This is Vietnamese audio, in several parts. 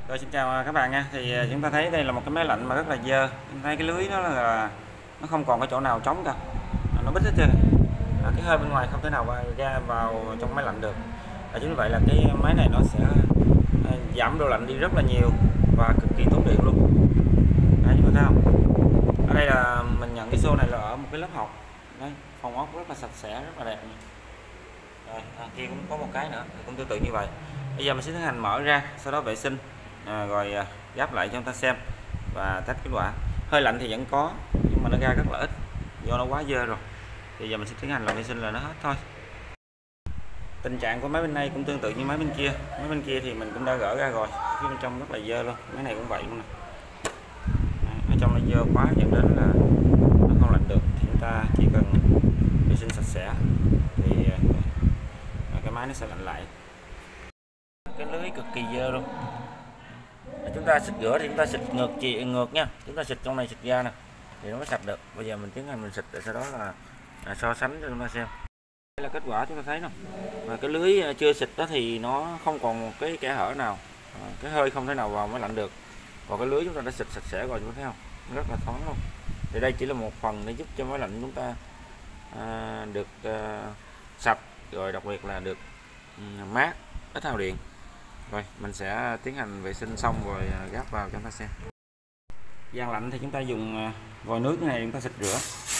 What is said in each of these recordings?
Rồi xin chào các bạn nha. Thì chúng ta thấy đây là một cái máy lạnh mà rất là dơ. Chúng thấy cái lưới nó không còn cái chỗ nào trống cả. Nó bít hết trơn. Cái hơi bên ngoài không thể nào ra vào trong máy lạnh được. Chính vì vậy là cái máy này nó sẽ giảm độ lạnh đi rất là nhiều và cực kỳ tốn điện luôn. Đấy, chúng ta thấy không? Ở đây là mình nhận cái show này là ở một cái lớp học. Đấy, phòng ốc rất là sạch sẽ, rất là đẹp. Rồi, kia cũng có một cái nữa, cũng tương tự như vậy. Bây giờ mình sẽ tiến hành mở ra, sau đó vệ sinh, rồi gắp lại cho chúng ta xem và test kết quả. Hơi lạnh thì vẫn có, nhưng mà nó ra rất là ít do nó quá dơ rồi. Bây giờ mình sẽ tiến hành làm vệ sinh là nó hết thôi. Tình trạng của máy bên này cũng tương tự như máy bên kia. Máy bên kia thì mình cũng đã gỡ ra rồi, phía bên trong rất là dơ luôn. Máy này cũng vậy luôn nè. Ở trong nó dơ quá dẫn đến là nó không lạnh được. Thì chúng ta chỉ cần vệ sinh sạch sẽ thì cái máy nó sẽ lạnh lại. Cái lưới cực kỳ dơ luôn. Chúng ta xịt rửa thì chúng ta xịt ngược nha, chúng ta xịt trong này xịt ra nè thì nó mới sạch được. Bây giờ mình tiến hành mình xịt để sau đó là so sánh cho chúng ta xem. Đây là kết quả chúng ta thấy không, và cái lưới chưa xịt đó thì nó không còn một cái kẽ hở nào, cái hơi không thể nào vào máy lạnh được. Còn cái lưới chúng ta đã xịt sạch sẽ rồi, chúng ta thấy không, rất là thoáng luôn. Thì đây chỉ là một phần để giúp cho máy lạnh chúng ta được sạch, rồi đặc biệt là được mát, ít hao điện. Rồi mình sẽ tiến hành vệ sinh xong rồi gắp vào cho chúng ta xem. Gian lạnh thì chúng ta dùng vòi nước này chúng ta xịt rửa.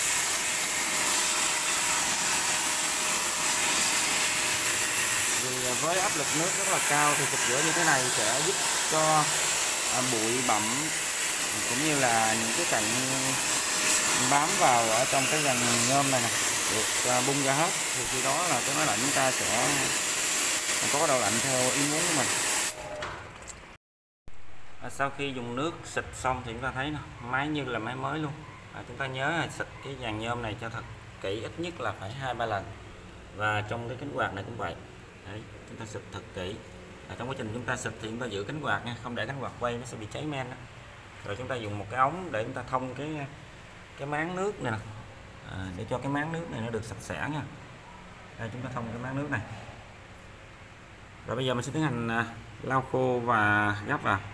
Vì với áp lực nước rất là cao thì xịt rửa như thế này sẽ giúp cho bụi bặm cũng như là những cái cặn bám vào ở trong cái dàn nhôm này nè được bung ra hết. Thì khi đó là cái máy lạnh chúng ta sẽ có độ lạnh theo ý muốn của mình. Sau khi dùng nước xịt xong thì chúng ta thấy máy như là máy mới luôn. Chúng ta nhớ là xịt cái dàn nhôm này cho thật kỹ, ít nhất là phải 2-3 lần. Và trong cái cánh quạt này cũng vậy. Đấy, chúng ta xịt thật kỹ. Trong quá trình chúng ta xịt thì chúng ta giữ cánh quạt nha, không để cánh quạt quay nó sẽ bị cháy men đó. Rồi chúng ta dùng một cái ống để chúng ta thông cái máng nước này nè, để cho cái máng nước này nó được sạch sẽ nha. Đây, chúng ta thông cái máng nước này. Rồi bây giờ mình sẽ tiến hành lau khô và gắp vào.